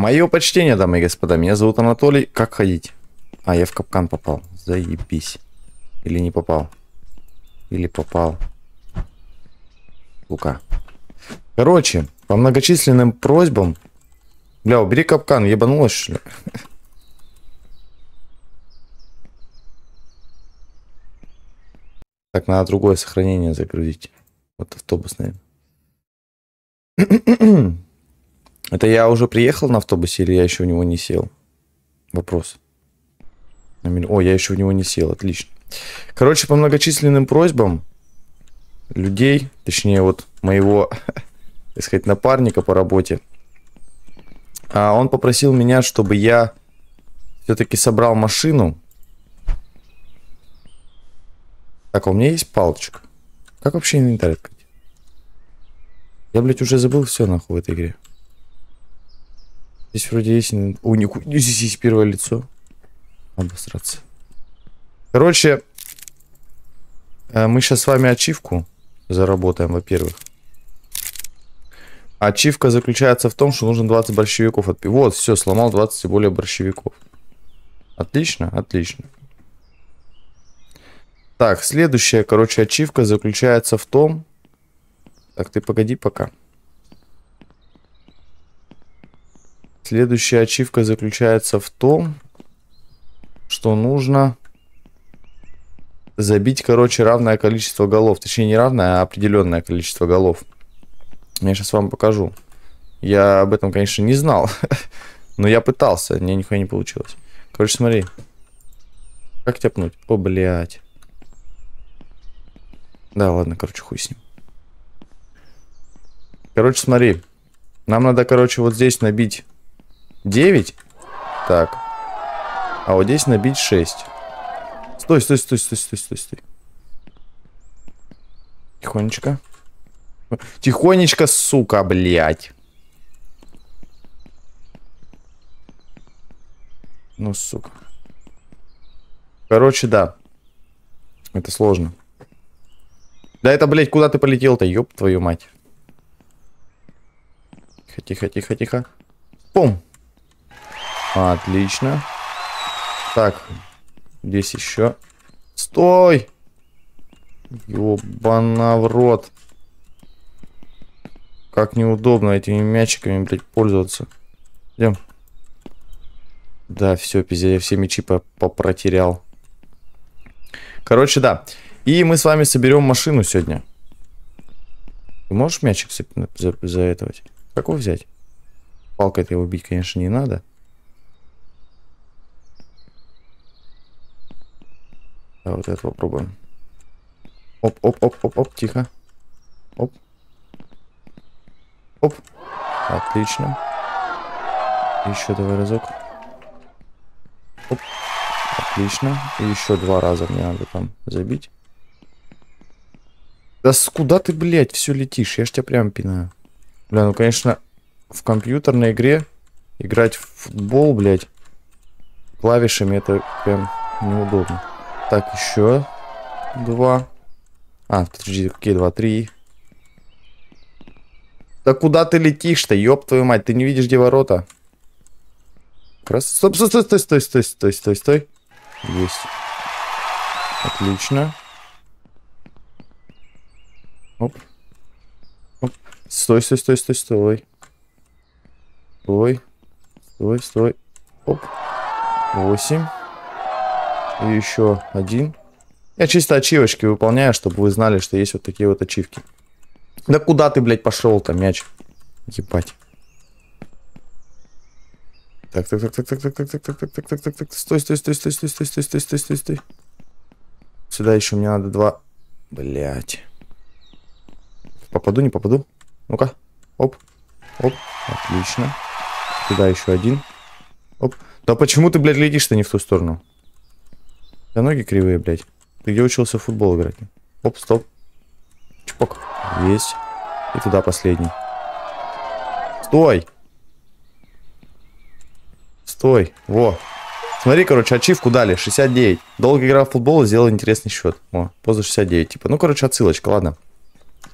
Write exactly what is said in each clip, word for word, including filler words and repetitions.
Мое почтение, дамы и господа. Меня зовут Анатолий. Как ходить? А, я в капкан попал. Заебись. Или не попал? Или попал? Сука. Короче, по многочисленным просьбам... Бля, убери капкан, ебанулась, что ли? Так, надо другое сохранение загрузить. Вот автобус, наверное. Это я уже приехал на автобусе или я еще в него не сел? Вопрос. О, я еще в него не сел, отлично. Короче, по многочисленным просьбам людей, точнее вот моего, так сказать, напарника по работе, он попросил меня, чтобы я все-таки собрал машину. Так, а у меня есть палочка. Как вообще инвентарь открыть? Я, блядь, уже забыл все нахуй в этой игре. Здесь вроде есть... О, нихуя, здесь есть первое лицо. Обосраться. Короче, мы сейчас с вами ачивку заработаем, во-первых. Ачивка заключается в том, что нужно двадцать борщевиков отпить. Вот, все, сломал двадцать и более борщевиков. Отлично, отлично. Так, следующая, короче, ачивка заключается в том... Так, ты погоди пока. Следующая ачивка заключается в том, что нужно забить, короче, равное количество голов. Точнее, не равное, а определенное количество голов. Я сейчас вам покажу. Я об этом, конечно, не знал. Но я пытался, мне нихуя не получилось. Короче, смотри. Как тяпнуть? О, блядь. Да, ладно, короче, хуй с ним. Короче, смотри. Нам надо, короче, вот здесь набить девять. Так. А вот здесь набить шесть. Стой, стой, стой, стой, стой, стой, стой. Тихонечко. Тихонечко, сука, блядь. Ну, сука. Короче, да. Это сложно. Да это, блядь, куда ты полетел-то, ёб твою мать. Тихо, тихо, тихо, тихо. Пум. Отлично. Так. Здесь еще. Стой! Ёбана в рот. Как неудобно этими мячиками, блядь, пользоваться. Идем. Да, все, пиздец, я все мячи попротерял. Короче, да. И мы с вами соберем машину сегодня. Ты можешь мячик за, за этого? Как его взять? Палкой-то его бить, конечно, не надо. Да, вот это попробуем. Оп, оп, оп, оп, оп, тихо. Оп. Оп. Отлично. Еще давай разок. Оп. Отлично. И еще два раза мне надо там забить. Да куда ты, блядь, все летишь? Я ж тебя прям пинаю. Бля, ну, конечно, в компьютерной игре играть в футбол, блядь, клавишами это прям неудобно. Так, еще два. А, подожди, какие два? Три. Да куда ты летишь-то, ёб твою мать? Ты не видишь, где ворота? Раз. Стоп, стой, стой, стой, стой, стой, стой, стой, стой. Есть. Отлично. Оп. Оп. Стой, стой, стой, стой, стой. Стой. Стой, стой. Оп. Восемь. И еще один. Я чисто ачивочки выполняю, чтобы вы знали, что есть вот такие вот ачивки. Да куда ты, блядь, пошел-то, мяч? Ебать. Так, так, так, так, так, так, так, так, так, так, так, так, так, так. Стой, стой, стой, стой, стой, стой, стой, стой, стой, стой, стой. Сюда еще мне надо два. Блядь. Попаду, не попаду? Ну-ка. Оп. Оп. Отлично. Сюда еще один. Оп. Да почему ты, блядь, летишь-то не в ту сторону? Да ноги кривые, блядь. Ты где учился в футбол играть? Оп, стоп. Чпок. Есть. И туда последний. Стой. Стой. Во. Смотри, короче, ачивку дали. шестьдесят девять. Долго играл в футбол и сделал интересный счет. О, поза шестьдесят девять. Типа, ну, короче, отсылочка, ладно.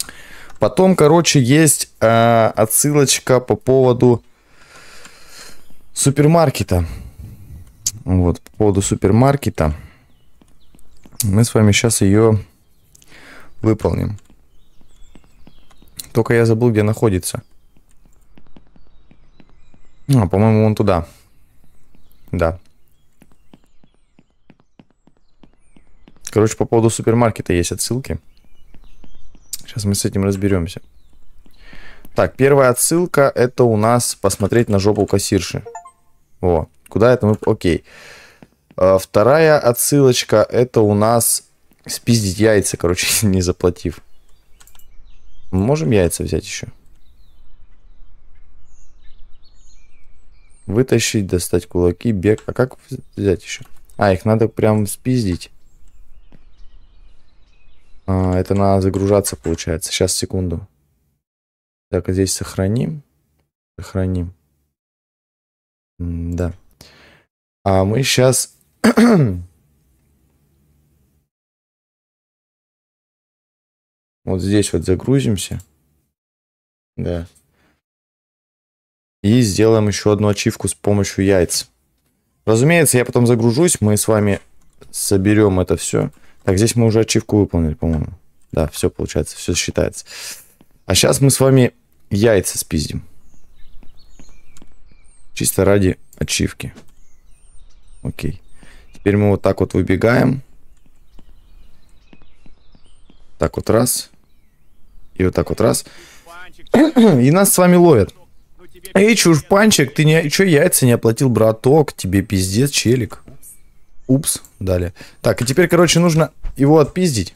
Потом, короче, есть э, отсылочка по поводу супермаркета. Вот, по поводу супермаркета. Мы с вами сейчас ее выполним. Только я забыл, где находится. А, по-моему, вон туда. Да. Короче, по поводу супермаркета есть отсылки. Сейчас мы с этим разберемся. Так, первая отсылка — это у нас посмотреть на жопу кассирши. О, куда это мы... Окей. А, вторая отсылочка — это у нас спиздить яйца, короче, не заплатив. Мы можем яйца взять еще? Вытащить, достать кулаки, бег. А как взять еще? А, их надо прям спиздить. А, это надо загружаться, получается. Сейчас, секунду. Так, а здесь сохраним. Сохраним. М да. А мы сейчас... Вот здесь вот загрузимся. Да. И сделаем еще одну ачивку с помощью яиц. Разумеется, я потом загружусь. Мы с вами соберем это все. Так, здесь мы уже ачивку выполнили, по-моему. Да, все получается, все считается. А сейчас мы с вами яйца спиздим. Чисто ради ачивки. Окей. Теперь мы вот так вот выбегаем. Так вот раз. И вот так вот раз. И нас с вами ловят. Эй, чушпанчик, ты не... Чё яйца не оплатил, браток? Тебе пиздец, челик. Упс, далее. Так, и теперь, короче, нужно его отпиздить.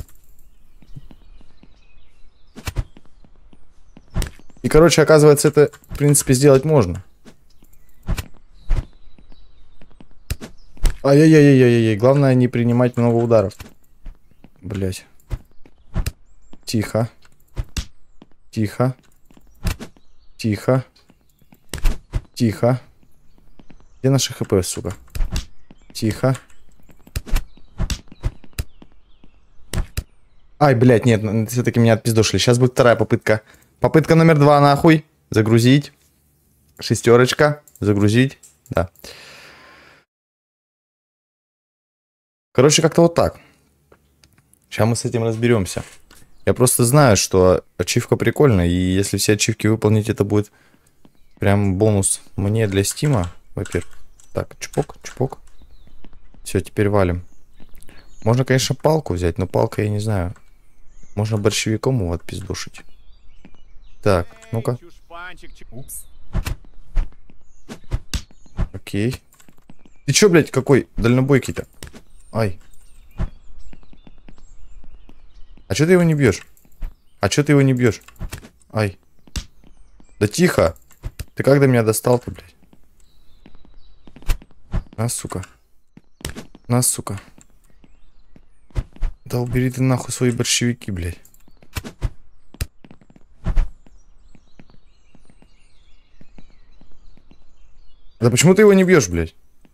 И, короче, оказывается, это, в принципе, сделать можно. Ай-яй-яй-яй-яй. Главное, не принимать много ударов. Блять. Тихо. Тихо. Тихо. Тихо. Где наши хп, сука? Тихо. Ай, блядь, нет, все-таки меня отпиздошили. Сейчас будет вторая попытка. Попытка номер два, нахуй. Загрузить. Шестерочка. Загрузить. Да. Короче, как-то вот так. Сейчас мы с этим разберемся. Я просто знаю, что ачивка прикольная. И если все ачивки выполнить, это будет прям бонус мне для стима. Во-первых. Так, чпок, чпок. Все, теперь валим. Можно, конечно, палку взять, но палка, я не знаю. Можно борщевиком его отпиздушить. Так, ну-ка. Окей. Ты чё, блядь, какой дальнобойкий-то? Ай. А чё ты его не бьешь? А чё ты его не бьешь? Ай. Да тихо. Ты как до меня достал-то, блядь? На, сука. На, сука. Да убери ты нахуй свои борщевики, блядь. Да почему ты его не бьешь, блядь?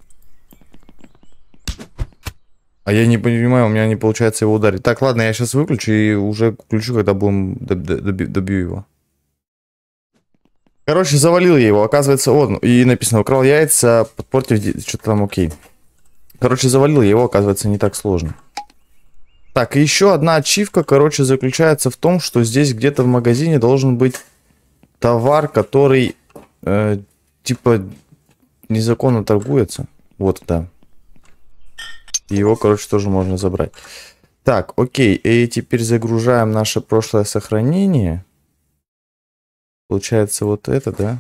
А я не понимаю, у меня не получается его ударить. Так, ладно, я сейчас выключу и уже включу, когда будем доби добью его. Короче, завалил я его. Оказывается, он. И написано, украл яйца, подпортив... Что-то там окей. Короче, завалил я его, оказывается, не так сложно. Так, и еще одна ачивка, короче, заключается в том, что здесь где-то в магазине должен быть товар, который, э, типа, незаконно торгуется. Вот, да. И его, короче, тоже можно забрать. Так, окей, и теперь загружаем наше прошлое сохранение. Получается вот это, да?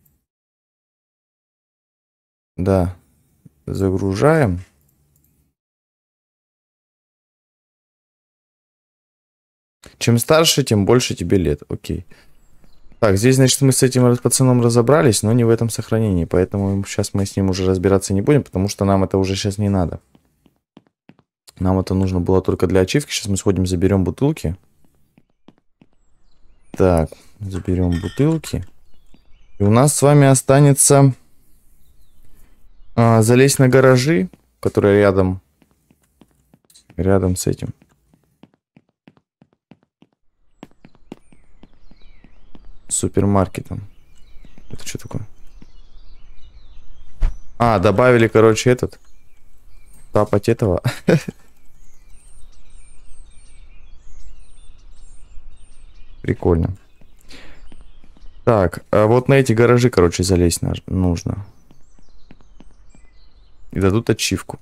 Да. Загружаем. Чем старше, тем больше тебе лет. Окей. Так, здесь, значит, мы с этим пацаном разобрались, но не в этом сохранении. Поэтому сейчас мы с ним уже разбираться не будем, потому что нам это уже сейчас не надо. Нам это нужно было только для ачивки. Сейчас мы сходим, заберем бутылки. Так, заберем бутылки. И у нас с вами останется а, залезть на гаражи, которые рядом, рядом с этим. Супермаркетом. Это что такое? А, добавили, короче, этот. Тапать этого. Прикольно. Так, а вот на эти гаражи, короче, залезть нужно. И дадут ачивку.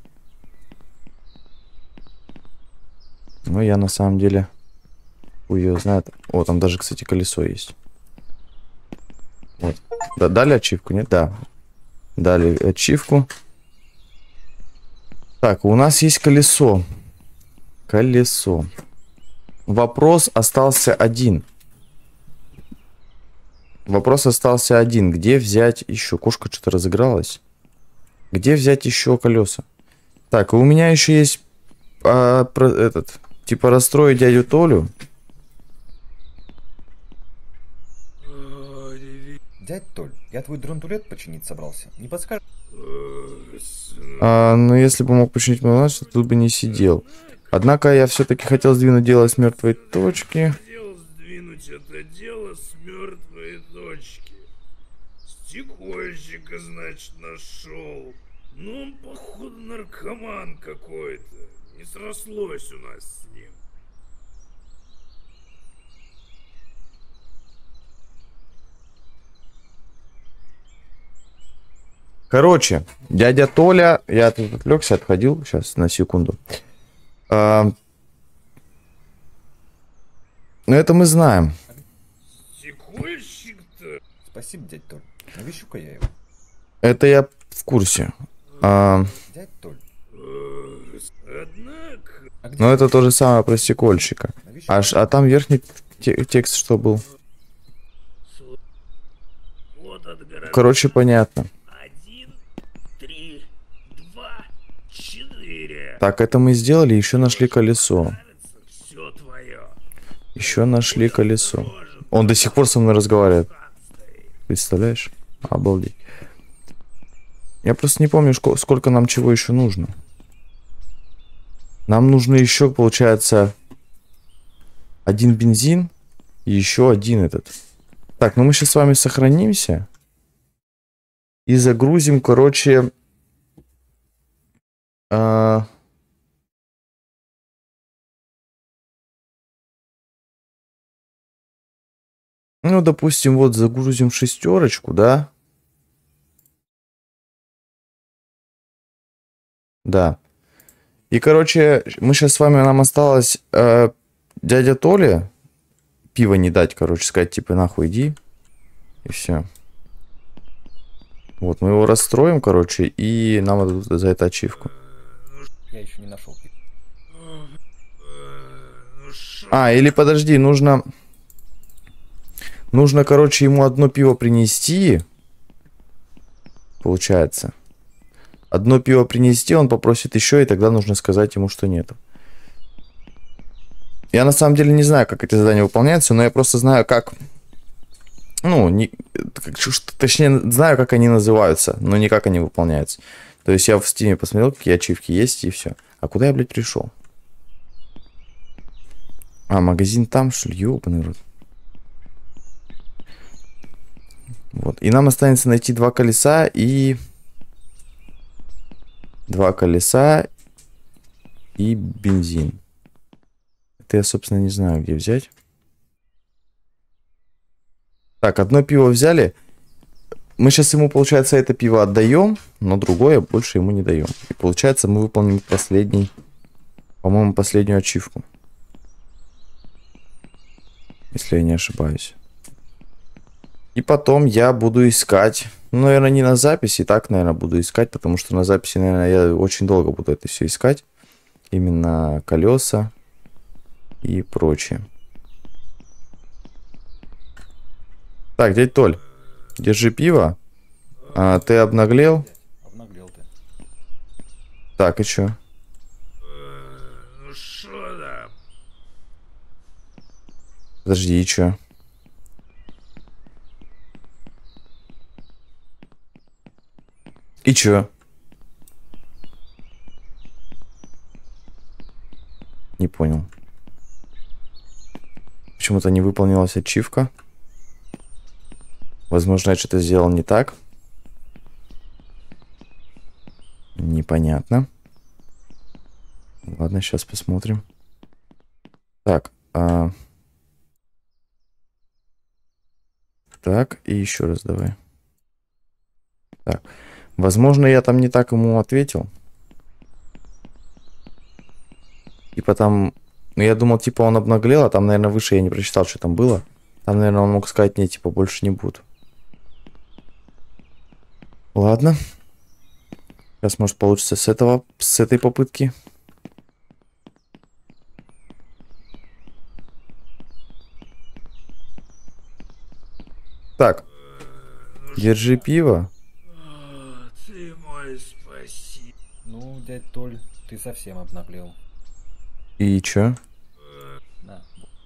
Ну, я на самом деле... Ой, ее знает. О, там даже, кстати, колесо есть. Вот. Да, дали ачивку, нет? Да. Дали ачивку. Так, у нас есть колесо. Колесо. Вопрос остался один. Вопрос остался один. Где взять еще? Кошка что-то разыгралась. Где взять еще колеса? Так, у меня еще есть а, про, этот, типа расстроить дядю Толю. Дядь Толь, я твой драндулет починить собрался. Не подскажешь? А, ну, если бы мог починить мой ланч, тут бы не сидел. Однако я все-таки хотел сдвинуть дело с мертвой точки. Хотел сдвинуть это дело с мертвой точки. Стекольщика, значит, нашел. Ну, он, походу, наркоман какой-то. Не срослось у нас с ним. Короче, дядя Толя, я тут отвлекся, отходил, сейчас, на секунду. А, ну, это мы знаем. Стекольщик-то? Спасибо, дядь Толь. Навещу-ка я его. Это я в курсе. А, Дядь Толь. Однако... А где но это то же самое про стекольщика. навещу? Аж, а там верхний те- текст что был? Вот от гаража. Короче, понятно. Один, три, два, четыре. Так, это мы сделали, еще нашли колесо. Все твое. Еще нашли колесо. Он до сих пор со мной разговаривает. Представляешь? Обалдеть. Я просто не помню, шко- сколько нам чего еще нужно. Нам нужно еще, получается, один бензин и еще один этот. Так, ну мы сейчас с вами сохранимся. И загрузим, короче... а, Ну, допустим, вот загрузим шестерочку, да? Да. И, короче, мы сейчас с вами, нам осталось э, дядя Толя пиво не дать, короче, сказать, типа, нахуй иди. И все. Вот, мы его расстроим, короче, и нам дадут за это ачивку. Я еще не нашел. А, или подожди, нужно... Нужно, короче, ему одно пиво принести. Получается. Одно пиво принести, он попросит еще, и тогда нужно сказать ему, что нету. Я на самом деле не знаю, как эти задания выполняются, но я просто знаю, как... Ну, не, как, точнее, знаю, как они называются, но не как они выполняются. То есть я в Steam посмотрел, какие ачивки есть, и все. А куда я, блядь, пришел? А, магазин там, что ли? Ёбаный рот. Вот. И нам останется найти два колеса и... Два колеса и бензин. Это я, собственно, не знаю, где взять. Так, одно пиво взяли. Мы сейчас ему, получается, это пиво отдаем, но другое больше ему не даем. И получается, мы выполним последний, по-моему, последнюю ачивку. Если я не ошибаюсь. И потом я буду искать. Ну, наверное, не на записи, так, наверное, буду искать, потому что на записи, наверное, я очень долго буду это все искать. Именно колеса и прочее. Так, дядь Толь, держи пиво. А, ты обнаглел? Обнаглел ты. Так, и чё? Ну шо там? Подожди, и чё? И чё? Не понял. Почему-то не выполнилась ачивка. Возможно, я что-то сделал не так. Понятно. Ладно, сейчас посмотрим. Так. А... Так, и еще раз давай. Так. Возможно, я там не так ему ответил. Типа там... Ну, я думал, типа, он обнаглел, а там, наверное, выше я не прочитал, что там было. Там, наверное, он мог сказать, не, типа, больше не буду. Ладно. Сейчас, может, получится с этого, с этой попытки. Так. Держи пиво. А, ты мой спасибо. Ну, дядь Толь, ты совсем обнаглел. И чё? На.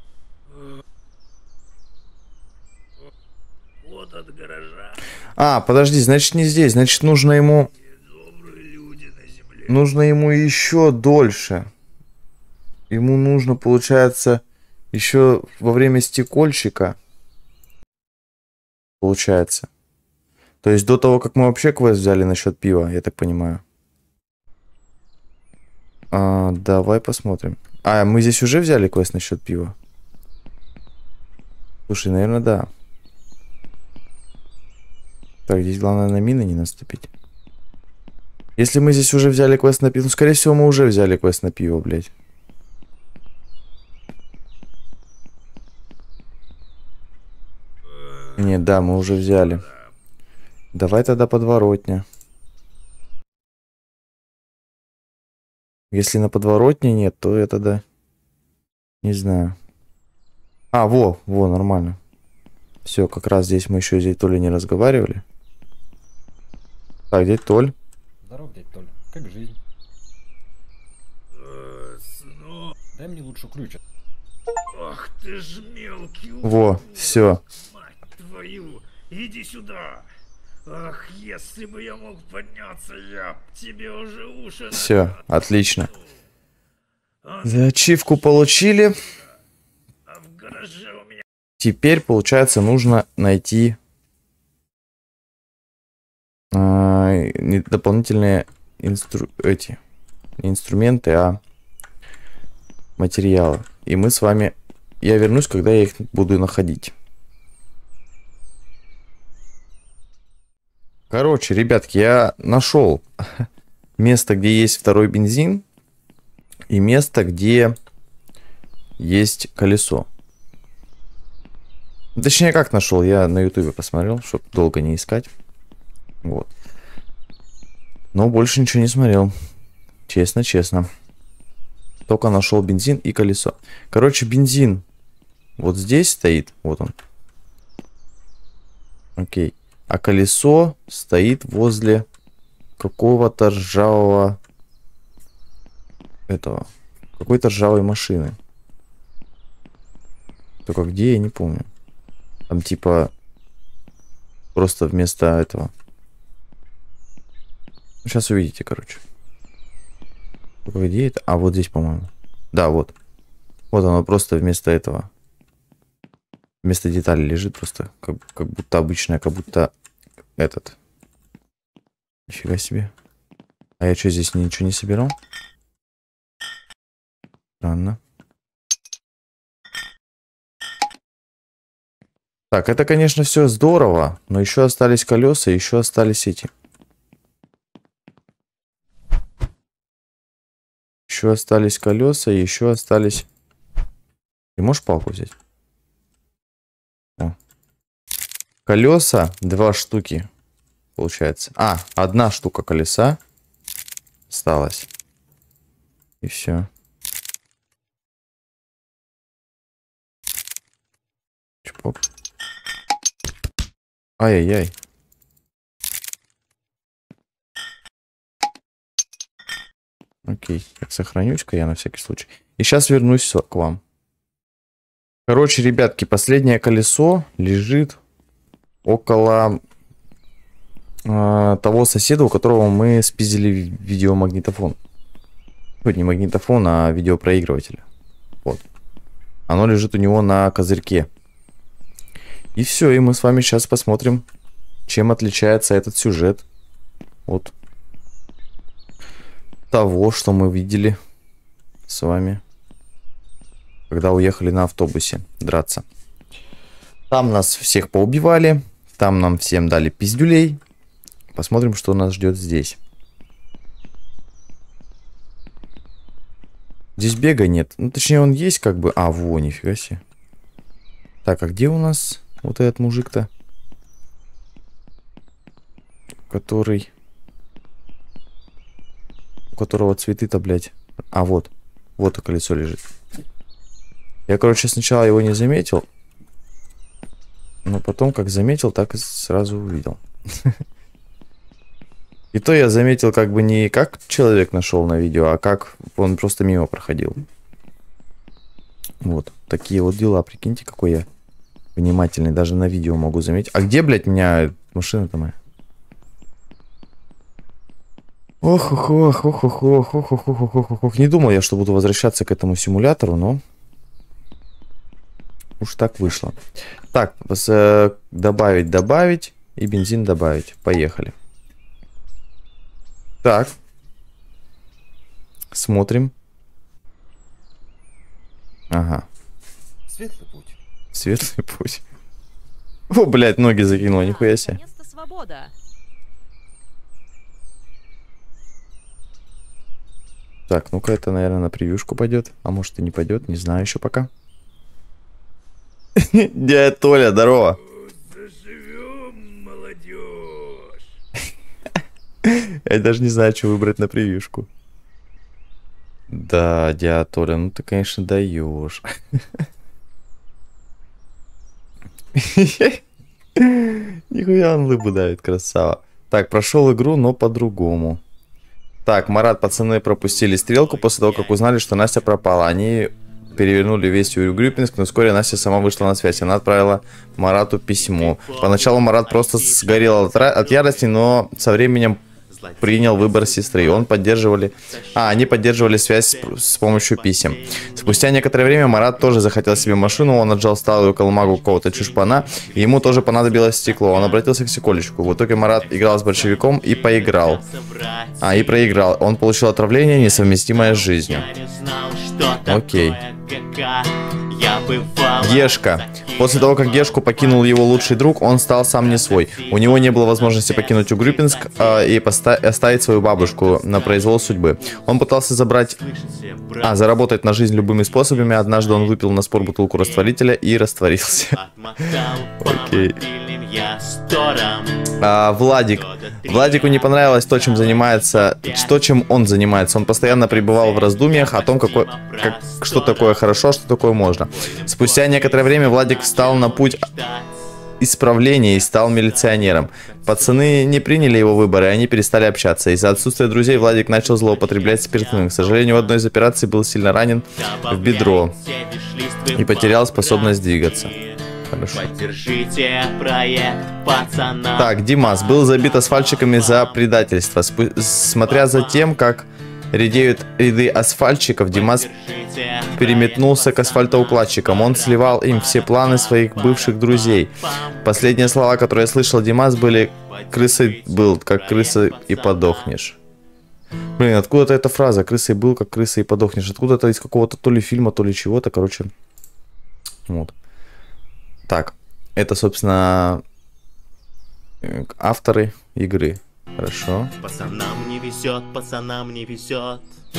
Вот от гаража. А, подожди, значит, не здесь. Значит, нужно ему... Добрые люди на земле. Нужно ему еще дольше. Ему нужно, получается, еще во время стекольщика. Получается. То есть до того, как мы вообще квест взяли насчет пива, я так понимаю. А, давай посмотрим. А, мы здесь уже взяли квест насчет пива? Слушай, наверное, да. Так, здесь главное на мины не наступить. Если мы здесь уже взяли квест на пиво... Ну, скорее всего, мы уже взяли квест на пиво, блядь. Нет, да, мы уже взяли. Давай тогда подворотня. Если на подворотне нет, то я тогда... Не знаю. А, во, во, нормально. Все, как раз здесь мы еще здесь Толей не разговаривали. Так, дядь Толь. Здоров, дядь Толь. Как жизнь? Э, сынок. Дай мне лучше ключ. Ах ты ж мелкий. Во, урод. все. Мать твою, иди сюда. Ах, если бы я мог подняться, я б тебе уже уши... Все, отлично. А, За ачивку получили. а в гараже у меня... Теперь, получается, нужно найти а, не- дополнительные инстру... эти не инструменты, а материалы. И мы с вами... Я вернусь, когда я их буду находить. Короче, ребятки, я нашел место, где есть второй бензин, и место, где есть колесо. Точнее, как нашел? Я на ютубе посмотрел, чтобы долго не искать. Вот. Но больше ничего не смотрел. Честно, честно. Только нашел бензин и колесо. Короче, бензин вот здесь стоит. Вот он. Окей. А колесо стоит возле какого-то ржавого... Этого. Какой-то ржавой машины. Только где, я не помню. Там типа... Просто вместо этого. Сейчас увидите, короче. Только где это? А, вот здесь, по-моему. Да, вот. Вот оно просто вместо этого. Вместо детали лежит просто. Как, как будто обычная, как будто этот. Нифига себе. А я что, здесь ничего не собирал? Странно. Так, это, конечно, все здорово. Но еще остались колеса, еще остались эти. Еще остались колеса, еще остались... Ты можешь палку взять? О. Колеса, два штуки, получается. А, одна штука колеса осталась. И все. Чпок. Ай-яй-яй. Окей, так сохранюсь-ка я на всякий случай. И сейчас вернусь к вам. Короче, ребятки, последнее колесо лежит около э, того соседа, у которого мы спиздили видеомагнитофон. Вот не магнитофон, а видеопроигрыватель. Вот. Оно лежит у него на козырьке. И все, и мы с вами сейчас посмотрим, чем отличается этот сюжет от того, что мы видели с вами, когда уехали на автобусе драться. Там нас всех поубивали, там нам всем дали пиздюлей. Посмотрим, что нас ждет здесь. Здесь бега нет. Ну, точнее, он есть как бы... А, во, нифига себе. Так, а где у нас вот этот мужик-то? Который... У которого цветы-то, блядь. А, вот. Вот и колесо лежит. Я, короче, сначала его не заметил. Но потом, как заметил, так и сразу увидел. И то я заметил как бы не как человек нашел на видео, а как он просто мимо проходил. Вот. Такие вот дела. Прикиньте, какой я внимательный. Даже на видео могу заметить. А где, блядь, меня машина-то моя? Ох, ох, ох, ох, ох, ох, ох, ох, ох, ох, ох, ох. Не думал я, что буду возвращаться к этому симулятору, но... Уж так вышло. Так, добавить, добавить. И бензин добавить. Поехали. Так. Смотрим. Ага. Светлый путь. Светлый путь. О, блядь, ноги закинула, нихуя себе. Так, ну-ка, это, наверное, на превьюшку пойдет. А может и не пойдет, не знаю еще пока. Дядя Толя, здорово. Заживем, молодежь. Я даже не знаю, что выбрать на превьюшку. Да, дядя Толя, ну ты, конечно, даешь. Нихуя он лыбу давит, красава. Так, прошел игру, но по-другому. Так, Марат, пацаны пропустили стрелку после того, как узнали, что Настя пропала. Они перевернули весь Урюпинск, но вскоре Настя сама вышла на связь. Она отправила Марату письмо. Поначалу Марат просто сгорел от, от ярости, но со временем принял выбор сестры. Он поддерживали... А, они поддерживали связь с, с помощью писем. Спустя некоторое время Марат тоже захотел себе машину. Он отжал старую колымагу какого-то чушпана. И ему тоже понадобилось стекло. Он обратился к стекольщику. В итоге Марат играл с большевиком и поиграл. А, и проиграл. Он получил отравление, несовместимое с жизнью. Окей. Гешка. После того, как Гешку покинул его лучший друг, он стал сам не свой. У него не было возможности покинуть Угрюпинск э, и оставить свою бабушку на произвол судьбы. Он пытался забрать... А, заработать на жизнь любыми способами. Однажды он выпил на спор бутылку растворителя и растворился. Окей. А, Владик. Владику не понравилось то, чем занимается... То, чем он занимается. Он постоянно пребывал в раздумьях о том, какой, как, что такое хорошо, что такое можно. Спустя некоторое время Владик встал на путь исправления и стал милиционером. Пацаны не приняли его выбор, и они перестали общаться. Из-за отсутствия друзей Владик начал злоупотреблять спиртным. К сожалению, в одной из операций был сильно ранен в бедро и потерял способность двигаться. Хорошо. Так, Димас был забит асфальтчиками за предательство. Спу смотря за тем, как редеют ряды асфальтчиков, Димас переметнулся к асфальтоукладчикам. Он сливал им все планы своих бывших друзей. Последние слова, которые я слышал Димас, были: «Крысой был, как крыса и подохнешь». Блин, откуда-то эта фраза: «Крысой был, как крыса и подохнешь». Откуда-то из какого-то то ли фильма, то ли чего-то, короче. Вот. Так, это, собственно, авторы игры. Хорошо. Пацанам не везет, пацанам не везет.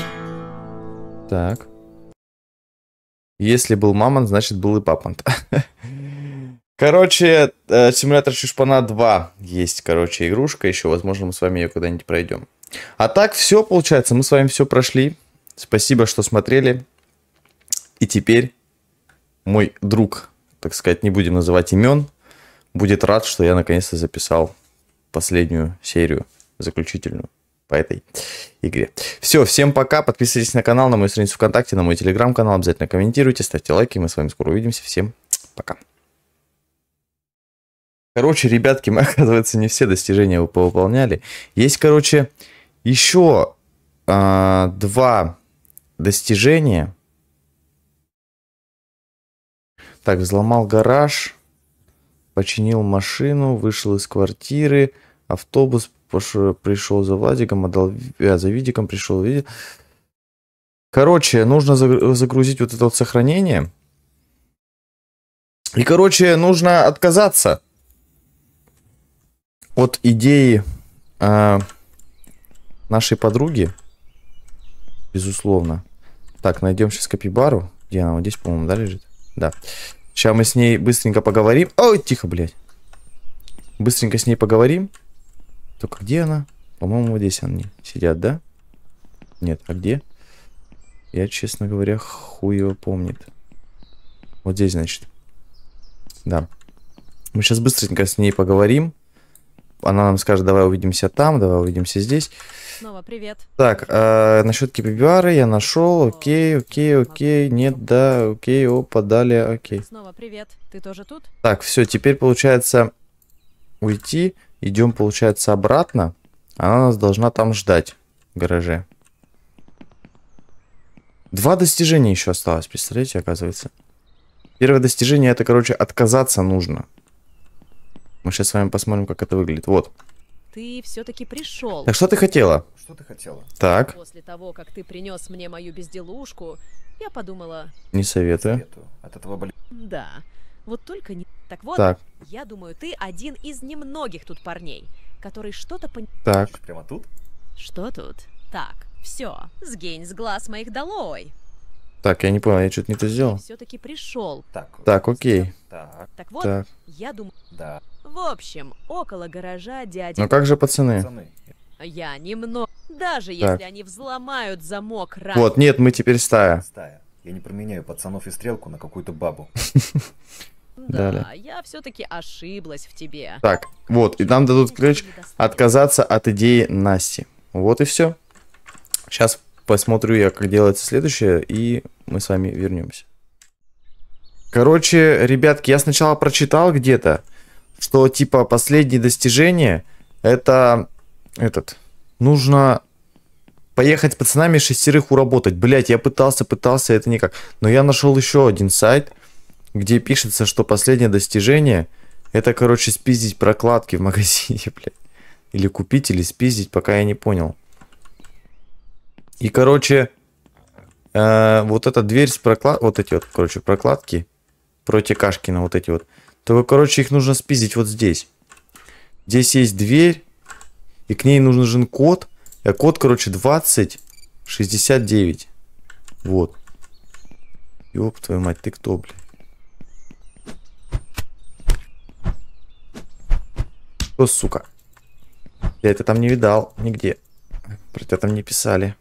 Так. Если был мамонт, значит был и папонт. Короче, симулятор Чушпана два есть, короче, игрушка еще. Возможно, мы с вами ее когда-нибудь пройдем. А так, все, получается, мы с вами все прошли. Спасибо, что смотрели. И теперь мой друг, так сказать, не будем называть имен, будет рад, что я наконец-то записал последнюю серию, заключительную по этой игре. Все, всем пока, подписывайтесь на канал, на мою страницу ВКонтакте, на мой телеграм-канал, обязательно комментируйте, ставьте лайки, мы с вами скоро увидимся, всем пока. Короче, ребятки, мы, оказывается, не все достижения повыполняли. Есть, короче, еще а, два достижения. Так, взломал гараж, починил машину, вышел из квартиры, автобус пришел за Владиком, отдал... А, за Видиком пришел. Видит. Короче, нужно загрузить вот это вот сохранение. И, короче, нужно отказаться от идеи э, нашей подруги. Безусловно. Так, найдем сейчас капибару. Где она? Вот здесь, по-моему, да, лежит? Да. Сейчас мы с ней быстренько поговорим. Ой, тихо, блядь. Быстренько с ней поговорим. Только где она? По-моему, вот здесь они сидят, да? Нет, а где? Я, честно говоря, хуй его помнит. Вот здесь, значит. Да. Мы сейчас быстренько с ней поговорим. Она нам скажет, давай увидимся там, давай увидимся здесь. Снова привет. Так, э, насчет капибары я нашел. Окей, окей, окей. Нет, да, окей, опа, далее, окей. Снова привет. Ты тоже тут? Так, все, теперь получается уйти. Идем, получается, обратно. Она нас должна там ждать в гараже. Два достижения еще осталось, представляете, оказывается. Первое достижение, это, короче, отказаться нужно. Мы сейчас с вами посмотрим, как это выглядит. Вот. Ты все-таки пришел. Так, что ты хотела? Что ты хотела? Так, После того, как ты принес мне мою безделушку, я подумала, не советую. Советую. От этого болит. да, вот только не... Так вот, Так, я думаю, ты один из немногих тут парней, который что-то пон... так. Прямо тут? Что тут? Так, все, сгинь с глаз моих долой. Так, я не понял, я что-то не то сделал. Все-таки пришел. Так. Так, окей. Так, Так вот, Так. я думаю... да. В общем, около гаража дяди... Ну как же, пацаны? Пацаны. Я немного... Даже Так. если они взломают замок рано... Вот, нет, мы теперь стая. Стая. Я не променяю пацанов и стрелку на какую-то бабу. Да, Далее. я все-таки ошиблась в тебе. Так, вот, и нам дадут ключ отказаться от идеи Насти. Вот и все. Сейчас посмотрю я, как делается следующее, и мы с вами вернемся. Короче, ребятки, я сначала прочитал где-то, что типа последнее достижение это этот нужно поехать с пацанами шестерых уработать. Блять, я пытался, пытался, это никак. Но я нашел еще один сайт, где пишется, что последнее достижение это, короче, спиздить прокладки в магазине, блядь. Или купить, или спиздить, пока я не понял. И, короче, э, вот эта дверь с проклад... Вот эти вот, короче, прокладки протекашкина, вот эти вот. То, короче, их нужно спиздить вот здесь. Здесь есть дверь, и к ней нужен код. А код, короче, двадцать шестьдесят девять. Вот. Ёб твою мать, ты кто, блядь? Кто, сука? Я это там не видал нигде. Про тебя там не писали.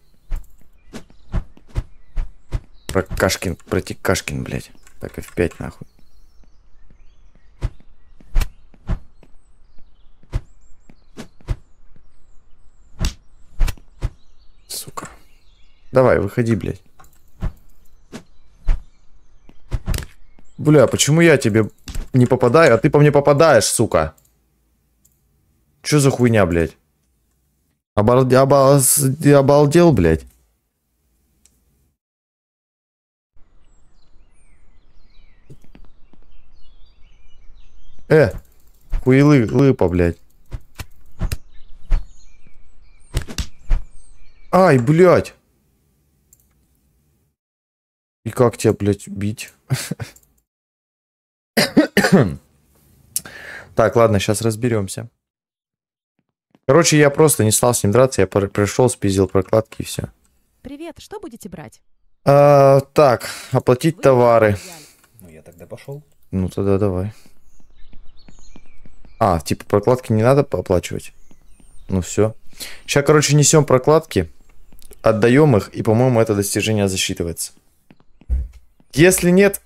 Про Кашкин, про Кашкин, блядь. Так, эф пять нахуй. Сука. Давай, выходи, блядь. Бля, почему я тебе не попадаю, а ты по мне попадаешь, сука? Чё за хуйня, блядь? Обалде... Обал... Обалдел, блядь. Э, хуйлы, лыпа, блядь. Ай, блядь. И как тебя, блядь, бить? Так, ладно, сейчас разберемся. Короче, я просто не стал с ним драться, я пришел, спиздил прокладки и все. Привет, что будете брать? А, так, оплатить Вы товары. взяли. Ну я тогда пошел. Ну тогда давай. А, типа прокладки не надо оплачивать. Ну все. Сейчас, короче, несем прокладки, отдаем их, и, по-моему, это достижение засчитывается. Если нет,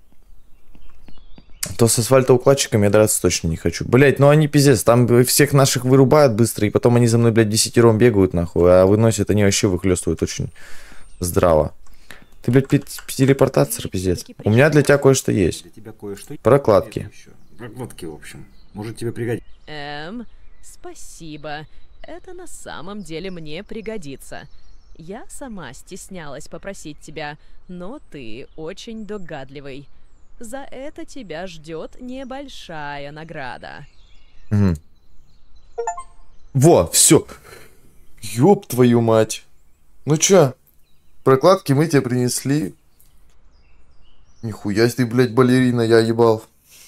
то с асфальтоукладчиками я драться точно не хочу. Блять, ну они пиздец, там всех наших вырубают быстро, и потом они за мной, блядь, десятером бегают, нахуй, а выносят они вообще выхлестывают очень здраво. Ты, блядь, телепортатор, пиздец. У меня для тебя кое-что есть. Для тебя кое-что. Прокладки. Прокладки, в общем. Может тебе пригодится. Эм, спасибо. Это на самом деле мне пригодится. Я сама стеснялась попросить тебя, но ты очень догадливый. За это тебя ждет небольшая награда. Угу. Во, все. Ёб твою мать. Ну чё, прокладки мы тебе принесли. Нихуя ты, блядь, балерина, я ебал.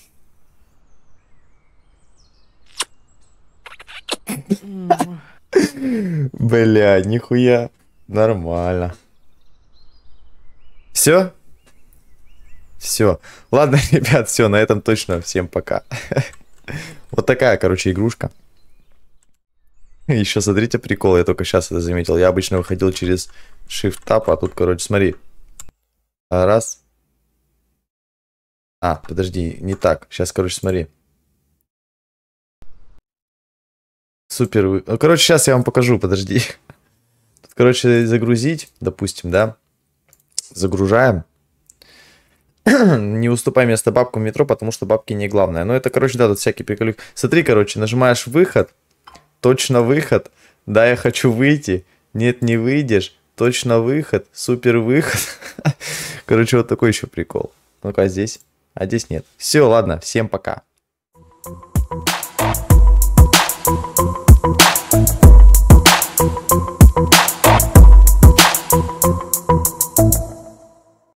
Бля, нихуя. Нормально. Все? Все. Ладно, ребят, все, на этом точно. Всем пока. Вот такая, короче, игрушка. Еще смотрите прикол, я только сейчас это заметил. Я обычно выходил через Shift-Tab, а тут, короче, смотри. Раз. А, подожди, не так. Сейчас, короче, смотри. Супер. вы- Ну, короче, сейчас я вам покажу, подожди. Тут, короче, загрузить, допустим, да. Загружаем. Не уступай место бабкам в метро, потому что бабки не главное. Ну, это, короче, да, тут всякие приколы. Смотри, короче, нажимаешь выход. Точно выход. Да, я хочу выйти. Нет, не выйдешь. Точно выход. Супер выход. Короче, вот такой еще прикол. Ну-ка, здесь. А здесь нет. Все, ладно, всем пока.